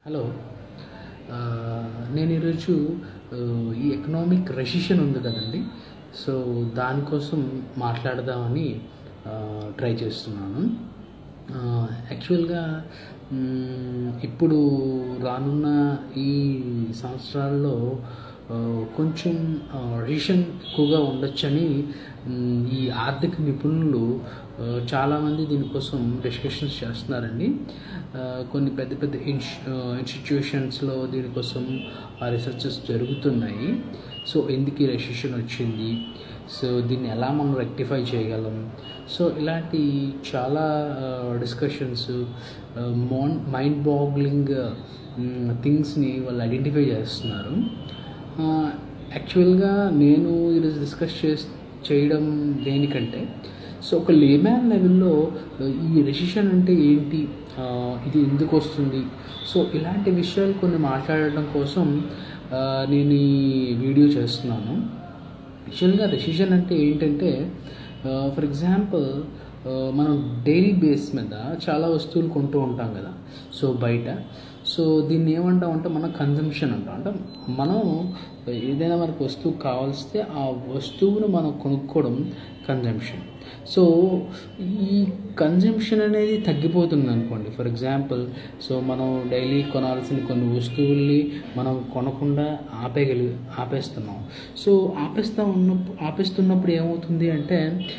Hello. నేను ఈరోజు ఈ ఎకనామిక్ రెసిషన్ ఉంది కదండి. సో దానికోసం మాట్లాడదామని ట్రై చేస్తున్నాను. యాక్చువల్గా ఇప్పుడు రానున్న ఈ సంవత్సరాల్లో కొంచెం రెసిషన్ ఎక్కువగా ఉండొచ్చని ఈ ఆర్థిక నిపుణులు చాలామంది దీనికోసం డిస్కషన్స్ చేస్తున్నారండి. కొన్ని పెద్ద పెద్ద ఇన్స్టిట్యూషన్స్లో దీనికోసం రీసెర్చెస్ జరుగుతున్నాయి. సో ఎందుకు ఈ రెసిషన్ వచ్చింది, సో దీన్ని ఎలా మనం రెక్టిఫై చేయగలం, సో ఇలాంటి చాలా డిస్కషన్స్, మైండ్ బాగ్లింగ్ థింగ్స్ని వాళ్ళు ఐడెంటిఫై చేస్తున్నారు. యాక్చువల్గా నేను ఈరోజు డిస్కస్ చేయడం దేనికంటే, సో ఒక లేమ్యాన్ లెవెల్లో ఈ రెసిషన్ అంటే ఏంటి, ఇది ఎందుకు వస్తుంది, సో ఇలాంటి విషయాలు కొన్ని మాట్లాడడం కోసం నేను ఈ వీడియో చేస్తున్నాను. యాక్చువల్గా రెసిషన్ అంటే ఏంటంటే, ఫర్ ఎగ్జాంపుల్ మనం డైలీ బేస్ మీద చాలా వస్తువులు కొంటూ ఉంటాం కదా, సో బయట. సో దీన్ని ఏమంటామంటే మనం కన్జంప్షన్ అంటాం. అంటే మనం ఏదైనా మనకు వస్తువు కావాల్స్తే ఆ వస్తువును మనం కొనుక్కోవడం కన్జంప్షన్. సో ఈ కన్జంప్షన్ అనేది తగ్గిపోతుంది అనుకోండి. ఫర్ ఎగ్జాంపుల్, సో మనం డైలీ కొనాల్సిన కొన్ని వస్తువుల్ని మనం కొనకుండా ఆపేస్తున్నాం. సో ఆపేస్తున్నప్పుడు ఏమవుతుంది అంటే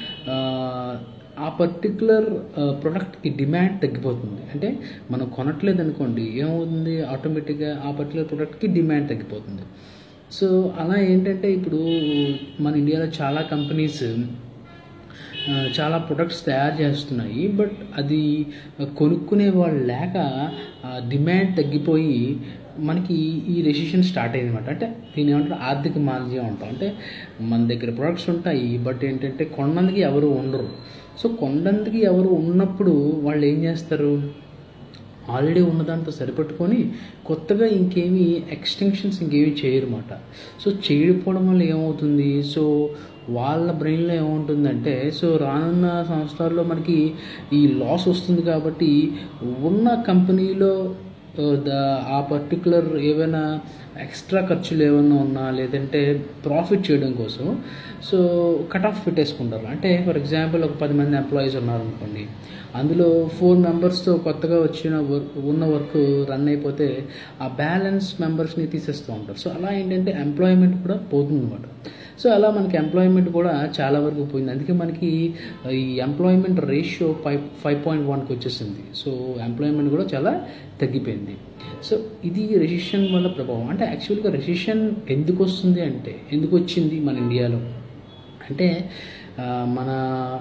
ఆ పర్టికులర్ ప్రోడక్ట్కి డిమాండ్ తగ్గిపోతుంది. అంటే మనం కొనట్లేదు అనుకోండి, ఏమవుతుంది, ఆటోమేటిక్గా ఆ పర్టికులర్ ప్రోడక్ట్కి డిమాండ్ తగ్గిపోతుంది. సో అలా ఏంటంటే ఇప్పుడు మన ఇండియాలో చాలా కంపెనీస్ చాలా ప్రొడక్ట్స్ తయారు చేస్తున్నాయి, బట్ అది కొనుక్కునే వాళ్ళు లేక డిమాండ్ తగ్గిపోయి మనకి ఈ రెసిషన్ స్టార్ట్ అయింది అనమాట. అంటే దీని ఏమంటారు, ఆర్థిక మాంద్యం అంటాం. అంటే మన దగ్గర ప్రొడక్ట్స్ ఉంటాయి, బట్ ఏంటంటే కొనడానికి ఎవరు ఉండరు. సో కొనడానికి ఎవరు ఉన్నప్పుడు వాళ్ళు ఏం చేస్తారు, ఆల్రెడీ ఉన్నదాంతో సరిపెట్టుకొని కొత్తగా ఇంకేమీ ఎక్స్టెన్షన్స్ ఇంకేమీ చేయరన్నమాట. సో చేయకపోవడం వల్ల ఏమవుతుంది, సో వాళ్ళ బ్రెయిన్లో ఏముంటుందంటే, సో రానున్న సంవత్సరాల్లో మనకి ఈ లాస్ వస్తుంది కాబట్టి ఉన్న కంపెనీలో ఆ పర్టికులర్ ఏవైనా ఎక్స్ట్రా ఖర్చులు ఏమైనా ఉన్నా, లేదంటే ప్రాఫిట్ చేయడం కోసం సో కట్ ఆఫ్ పెట్టేసుకుంటారు. అంటే ఫర్ ఎగ్జాంపుల్ ఒక 10 మంది ఎంప్లాయీస్ ఉన్నారనుకోండి, అందులో 4 మెంబర్స్తో కొత్తగా ఉన్న వర్క్ రన్ అయిపోతే ఆ బ్యాలెన్స్ మెంబర్స్ని తీసేస్తూ ఉంటారు. సో అలా ఏంటంటే ఎంప్లాయ్మెంట్ కూడా పోతుంది అనమాట. సో అలా మనకి ఎంప్లాయ్మెంట్ కూడా చాలా వరకు పోయింది. అందుకే మనకి ఈ ఎంప్లాయ్మెంట్ రేషియో 5.1కి వచ్చేసింది. సో ఎంప్లాయ్మెంట్ కూడా చాలా తగ్గిపోయింది. సో ఇది రెసిషన్ వల్ల ప్రభావం. అంటే యాక్చువల్గా రెసిషన్ ఎందుకు వస్తుంది అంటే, ఎందుకు వచ్చింది మన ఇండియాలో అంటే, మన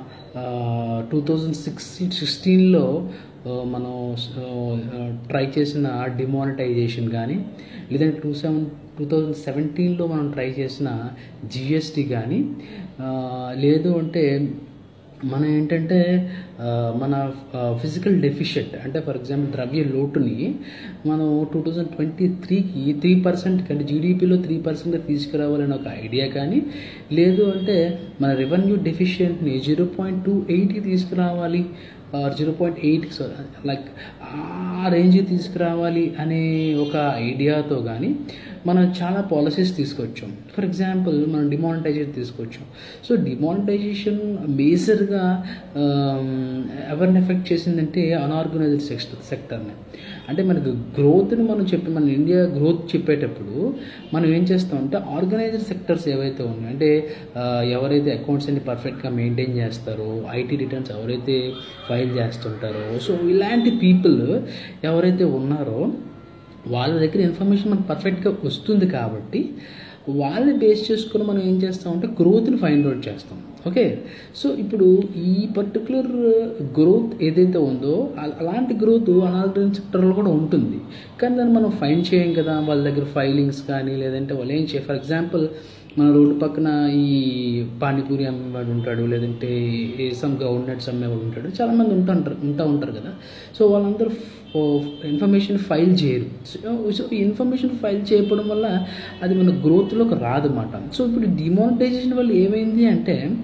2016లో మనం ట్రై చేసిన డిమానిటైజేషన్ కానీ, లేదంటే 2017లో మనం ట్రై చేసిన జిఎస్టీ కానీ, లేదు అంటే మనం ఏంటంటే మన ఫిజికల్ డెఫిషియెంట్, అంటే ఫర్ ఎగ్జాంపుల్ ద్రవ్య లోటుని మనం 2023కి 3% అంటే జీడిపిలో 3% తీసుకురావాలని ఒక ఐడియా కానీ, లేదు అంటే మన రెవెన్యూ డెఫిషియెంట్ని 0.28కి తీసుకురావాలి, 0.8 లైక్ ఆ రేంజ్కి తీసుకురావాలి అనే ఒక ఐడియాతో కానీ మనం చాలా పాలసీస్ తీసుకొచ్చాం. ఫర్ ఎగ్జాంపుల్ మనం డిమానిటైజేషన్ తీసుకొచ్చాం. సో డిమానిటైజేషన్ మేజర్గా ఎవరిని ఎఫెక్ట్ చేసిందంటే అన్ఆర్గనైజ్డ్ సెక్టర్ని. అంటే మనకు గ్రోత్ని మన ఇండియా గ్రోత్ చెప్పేటప్పుడు మనం ఏం చేస్తామంటే ఆర్గనైజ్డ్ సెక్టర్స్ ఏవైతే ఉన్నాయో, అంటే ఎవరైతే అకౌంట్స్ అన్ని పర్ఫెక్ట్గా మెయింటైన్ చేస్తారో, ఐటీ రిటర్న్స్ ఎవరైతే ఫైల్ చేస్తుంటారో, సో ఇలాంటి పీపుల్ ఎవరైతే ఉన్నారో వాళ్ళ దగ్గర ఇన్ఫర్మేషన్ మనకు పర్ఫెక్ట్గా వస్తుంది కాబట్టి వాళ్ళని బేస్ చేసుకుని మనం ఏం చేస్తామంటే గ్రోత్ని ఫైండ్ అవుట్ చేస్తాం. ఓకే, సో ఇప్పుడు ఈ పర్టికులర్ గ్రోత్ ఏదైతే ఉందో అలాంటి గ్రోత్ అనార్గనైజ్డ్ సెక్టర్లో కూడా ఉంటుంది, కానీ దాన్ని మనం ఫైండ్ చేయం కదా. వాళ్ళ దగ్గర ఫైలింగ్స్ కానీ, లేదంటే వాళ్ళు ఏం చేయ, ఫర్ ఎగ్జాంపుల్ మన రోడ్డు పక్కన ఈ పానీపూరి అమ్మేవాడు ఉంటాడు, లేదంటే సమ్ గ్రౌండ్నట్స్ అమ్మేవాడు ఉంటాడు, చాలామంది ఉంటారు కదా. సో వాళ్ళందరూ ఇన్ఫర్మేషన్ ఫైల్ చేయరు. సో ఈ ఇన్ఫర్మేషన్ ఫైల్ చేయడం వల్ల అది మన గ్రోత్లోకి రాదన్నమాట. సో ఇప్పుడు డిమానిటైజేషన్ వల్ల ఏమైంది అంటే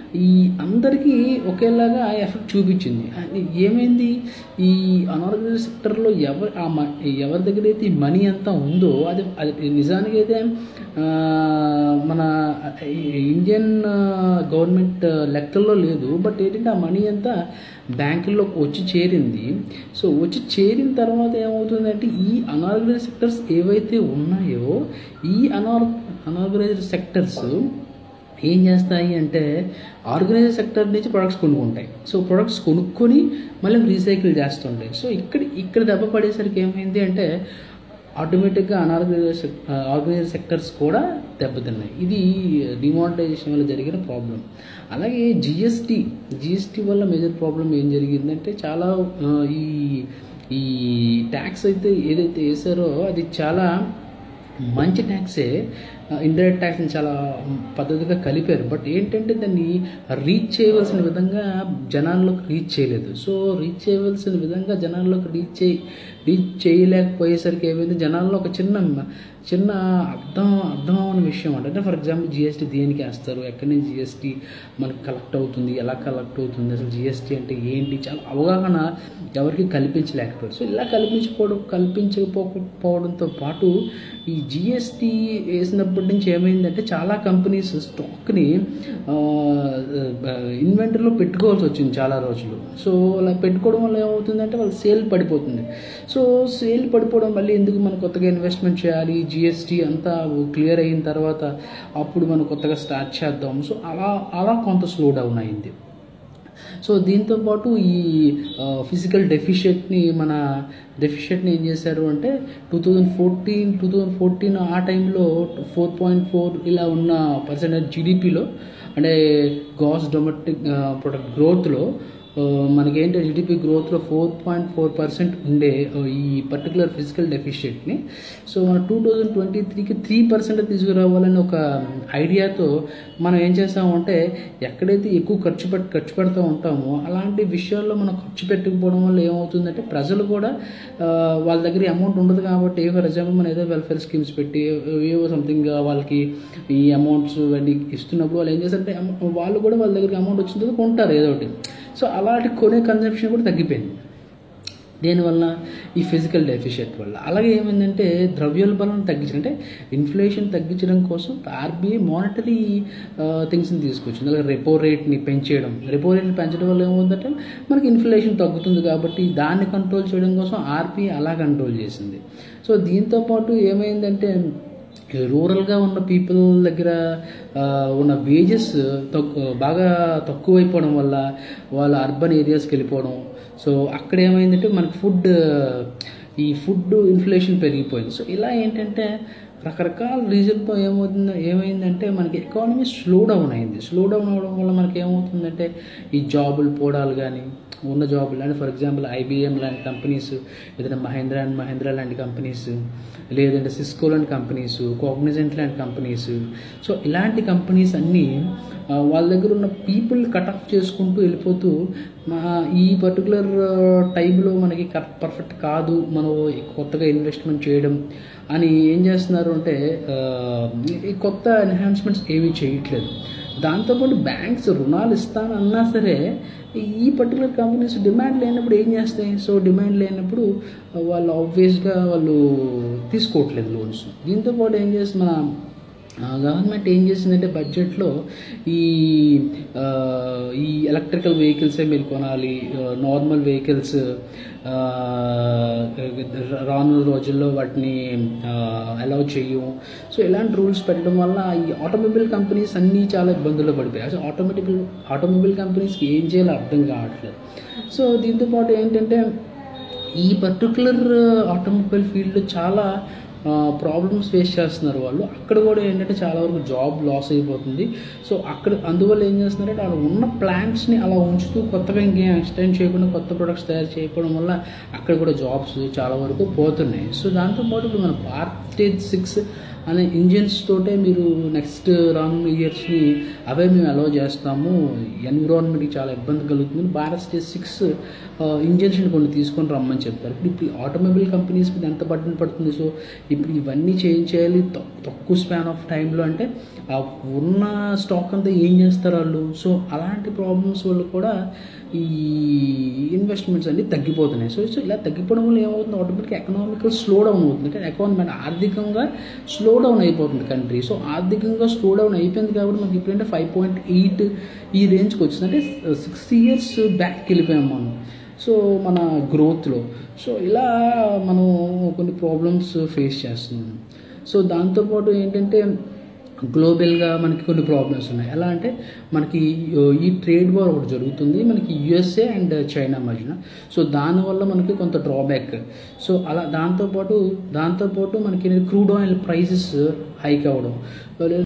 ఈ అందరికీ ఒకేలాగా ఎఫెక్ట్ చూపించింది. ఏమైంది, ఈ అనార్గనైజ్డ్ సెక్టర్లో ఎవరి దగ్గర అయితే ఈ మనీ అంతా ఉందో అది నిజానికి అయితే మన ఇండియన్ గవర్నమెంట్ లెక్కల్లో లేదు. బట్ ఏంటంటే ఆ మనీ అంతా బ్యాంకుల్లోకి వచ్చి చేరింది. సో వచ్చి చేరిన తర్వాత ఏమవుతుందంటే ఈ అనార్గనైజ్డ్ సెక్టర్స్ ఏవైతే ఉన్నాయో ఈ అనార్గనైజ్డ్ సెక్టర్స్ ఏం చేస్తాయి అంటే ఆర్గనైజ్డ్ సెక్టర్ నుంచి ప్రొడక్ట్స్ కొనుక్కుంటాయి. సో ప్రొడక్ట్స్ కొనుక్కొని మళ్ళీ రీసైకిల్ చేస్తుంటాయి. సో ఇక్కడ దెబ్బ పడేసరికి ఏమైంది అంటే ఆటోమేటిక్గా ఆర్గనైజ్డ్ సెక్టర్స్ కూడా దెబ్బతిన్నాయి. ఇది డిమానిటైజేషన్ వల్ల జరిగిన ప్రాబ్లం. అలాగే జిఎస్టీ వల్ల మేజర్ ప్రాబ్లం ఏం జరిగిందంటే చాలా ఈ ట్యాక్స్ అయితే ఏదైతే వేసారో అది చాలా మంచి ట్యాక్సే, ఇండైరెక్ట్ ట్యాక్స్ని చాలా పద్ధతిగా కలిపారు. బట్ ఏంటంటే దాన్ని రీచ్ చేయవలసిన విధంగా జనాల్లోకి రీచ్ చేయలేదు. సో రీచ్ చేయవలసిన విధంగా జనాల్లోకి రీచ్ చేయలేకపోయేసరికి ఏమైంది, జనాల్లో ఒక చిన్న అర్థం అవ్వని విషయం అంటే ఫర్ ఎగ్జాంపుల్ జిఎస్టీ దేనికి వేస్తారు, ఎక్కడి నుంచి జిఎస్టీ మనకు కలెక్ట్ అవుతుంది, ఎలా కలెక్ట్ అవుతుంది, అసలు జిఎస్టీ అంటే ఏంటి, చాలా అవగాహన ఎవరికి కల్పించలేకపోయారు. సో ఇలా కల్పించకపోవడంతో పాటు ఈ జిఎస్టీ వేసినప్పటి నుంచి ఏమైందంటే చాలా కంపెనీస్ స్టాక్ని ఇన్వెంటరీలో పెట్టుకోవాల్సి వచ్చింది చాలా రోజులు. సో అలా పెట్టుకోవడం వల్ల ఏమవుతుందంటే వాళ్ళ సేల్ పడిపోతుంది. సో సేల్ పడిపోవడం మళ్ళీ ఎందుకు మనం కొత్తగా ఇన్వెస్ట్మెంట్ చేయాలి, జిఎస్టీ అంతా క్లియర్ అయిన తర్వాత అప్పుడు మనం కొత్తగా స్టార్ట్ చేద్దాం. సో అలా కొంత స్లో డౌన్ అయింది. సో దీంతోపాటు ఈ ఫిజికల్ డెఫిషియట్ని ఏం చేశారు అంటే 2014 ఆ టైంలో 4.4 ఇలా ఉన్న పర్సెంటేజ్ జీడిపిలో అంటే గ్రాస్ డొమెస్టిక్ ప్రొడక్ట్ గ్రోత్లో మనకేంటి జీడిపి గ్రోత్లో 4.4% ఉండే ఈ పర్టికులర్ ఫిజికల్ డెఫిషియట్ని సో మన 2023కి 3% తీసుకురావాలని ఒక ఐడియాతో మనం ఏం చేస్తామంటే ఎక్కడైతే ఎక్కువ ఖర్చు పెడుతూ ఉంటామో అలాంటి విషయాల్లో మనం ఖర్చు పెట్టకపోవడం వల్ల ఏమవుతుందంటే ప్రజలు కూడా వాళ్ళ దగ్గర అమౌంట్ ఉండదు కాబట్టి ఫర్ ఎగ్జాంపుల్ మనం ఏదో వెల్ఫేర్ స్కీమ్స్ పెట్టి ఏవో సంథింగ్ వాళ్ళకి ఈ అమౌంట్స్ అన్నీ ఇస్తున్నప్పుడు వాళ్ళు ఏం చేస్తారంటే వాళ్ళు కూడా వాళ్ళ దగ్గరికి అమౌంట్ వచ్చిన తర్వాత కొంటారు ఏదో ఒకటి. సో అలాంటి కొనే కన్జంప్షన్ కూడా తగ్గిపోయింది దేనివల్ల, ఈ ఫిజికల్ డెఫిషియట్ వల్ల. అలాగే ఏమైందంటే ద్రవ్యోల్బణం తగ్గించడం అంటే ఇన్ఫ్లేషన్ తగ్గించడం కోసం ఆర్బీఐ మానిటరీ థింగ్స్ని తీసుకొచ్చింది. అలాగే రెపో రేట్ని పెంచడం వల్ల ఏమవుతుందంటే మనకి ఇన్ఫ్లేషన్ తగ్గుతుంది కాబట్టి దాన్ని కంట్రోల్ చేయడం కోసం ఆర్బీఐ అలా కంట్రోల్ చేసింది. సో దీంతోపాటు ఏమైందంటే రూరల్గా ఉన్న పీపుల్ దగ్గర ఉన్న వేజెస్ బాగా తక్కువైపోవడం వల్ల వాళ్ళ అర్బన్ ఏరియాస్కి వెళ్ళిపోవడం. సో అక్కడ ఏమైందంటే మనకి ఫుడ్ ఇన్ఫ్లేషన్ పెరిగిపోయింది. సో ఇలా ఏంటంటే రకరకాల రీజన్తో ఏమైందంటే మనకి ఎకానమీ స్లో డౌన్ అవడం వల్ల మనకి ఏమవుతుందంటే ఈ జాబులు పోవడాలు కానీ ఉన్న జాబులు అంటే ఫర్ ఎగ్జాంపుల్ ఐబిఎం లాంటి కంపెనీస్, ఏదైనా మహేంద్రా లాంటి కంపెనీస్, లేదంటే సిస్కో లాంటి కంపెనీస్, కాగ్నిజెంట్ లాంటి కంపెనీస్. సో ఇలాంటి కంపెనీస్ అన్నీ వాళ్ళ దగ్గర ఉన్న పీపుల్ కట్ ఆఫ్ చేసుకుంటూ వెళ్ళిపోతూ ఈ పర్టికులర్ టైంలో మనకి పర్ఫెక్ట్ కాదు మనం కొత్తగా ఇన్వెస్ట్మెంట్ చేయడం అని ఏం చేస్తున్నారు అంటే ఈ కొత్త ఎన్హాన్స్మెంట్స్ ఏమీ చేయట్లేదు. దాంతోపాటు బ్యాంక్స్ రుణాలు ఇస్తానన్నా సరే ఈ పర్టికులర్ కంపెనీస్ డిమాండ్ లేనప్పుడు ఏం చేస్తాయి. సో డిమాండ్ లేనప్పుడు వాళ్ళు ఆబ్వియస్గా వాళ్ళు తీసుకోవట్లేదు లోన్స్. దీంతోపాటు ఏం చేస్తుంది మన గవర్నమెంట్ ఏం చేసిందంటే బడ్జెట్లో ఈ ఎలక్ట్రికల్ వెహికల్సే మీరు కొనాలి, నార్మల్ వెహికల్స్ రానున్న రోజుల్లో వాటిని అలౌ చేయము. సో ఇలాంటి రూల్స్ పెట్టడం వల్ల ఈ ఆటోమొబైల్ కంపెనీస్ అన్నీ చాలా ఇబ్బందుల్లో పడిపోయాయి. సో ఆటోమొబైల్ కంపెనీస్కి ఏం చేయాలో అర్థం కావట్లేదు. సో దీంతోపాటు ఏంటంటే ఈ పర్టికులర్ ఆటోమొబైల్ ఫీల్డ్లో చాలా ప్రాబ్లమ్స్ ఫేస్ చేస్తున్నారు వాళ్ళు. అక్కడ కూడా ఏంటంటే చాలా వరకు జాబ్ లాస్ అయిపోతుంది. సో అందువల్ల ఏం చేస్తున్నారంటే అలా ఉన్న ప్లాంట్స్ని అలా ఉంచుతూ కొత్తగా ఇంకేం ఎక్స్టెండ్ చేయకుండా కొత్త ప్రొడక్ట్స్ తయారు చేయకపోవడం వల్ల అక్కడ కూడా జాబ్స్ చాలా వరకు పోతున్నాయి. సో దాంతోపాటు ఇప్పుడు మన భారత్ స్టేజ్ 6 అనే ఇంజిన్స్ తోటే మీరు నెక్స్ట్ రానున్న ఇయర్స్ని అవే మేము అలౌ చేస్తాము, ఎన్విరాన్మెంట్కి చాలా ఇబ్బంది కలుగుతుంది, భారత్ స్టేజ్ 6 ఇంజిన్స్ని కొన్ని తీసుకొని రమ్మని చెప్తారు. ఇప్పుడు ఆటోమొబైల్ కంపెనీస్ మీద ఎంత బర్డెన్ పడుతుంది. సో ఇప్పుడు ఇవన్నీ చేయాలి తక్కువ స్పాన్ ఆఫ్ టైంలో, అంటే ఆ ఉన్న స్టాక్ అంతా ఏం చేస్తారు వాళ్ళు. సో అలాంటి ప్రాబ్లమ్స్ వల్ల కూడా ఈ ఇన్వెస్ట్మెంట్స్ అన్నీ తగ్గిపోతున్నాయి. సో ఇలా తగ్గిపోవడం వల్ల ఏమవుతుంది, ఆటోమేటిక్గా ఎకనామికల్ స్లో డౌన్ అవుతుంది, అంటే ఎకానమీ ఆర్థికంగా స్లో డౌన్ అయిపోతుంది కంట్రీ. సో ఆర్థికంగా స్లో డౌన్ అయిపోయింది కాబట్టి మనకి ఇప్పుడంటే 5.8 ఈ రేంజ్కి వచ్చింది, అంటే 6 years బ్యాక్కి వెళ్ళిపోయాం మనం. సో మన గ్రోత్లో సో ఇలా మనం కొన్ని ప్రాబ్లమ్స్ ఫేస్ చేస్తున్నాం. సో దాంతోపాటు ఏంటంటే గ్లోబల్గా మనకి కొన్ని ప్రాబ్లమ్స్ ఉన్నాయి. ఎలా అంటే మనకి ఈ ట్రేడ్ వార్ ఒకటి జరుగుతుంది మనకి యుఎస్ఏ అండ్ చైనా మధ్యన. సో దానివల్ల మనకి కొంత డ్రాబ్యాక్. సో అలా దాంతోపాటు మనకి క్రూడ్ ఆయిల్ ప్రైసెస్ హైక్ అవ్వడం,